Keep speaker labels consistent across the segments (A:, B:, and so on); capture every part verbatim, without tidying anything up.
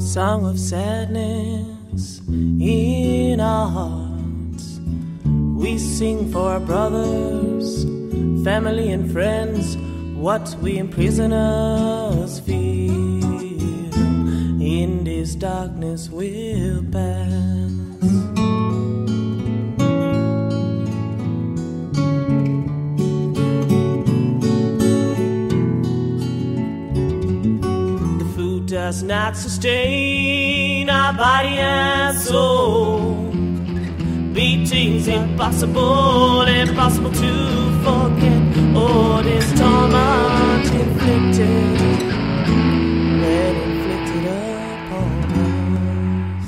A: song of sadness in our hearts. We sing for our brothers, family and friends, what we imprisoners feel in this darkness will pass. The food does not sustain our body and soul. Beating's impossible, impossible to forget. Oh, this torment inflicted, and inflicted upon us.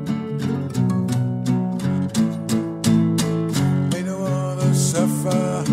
B: Suffer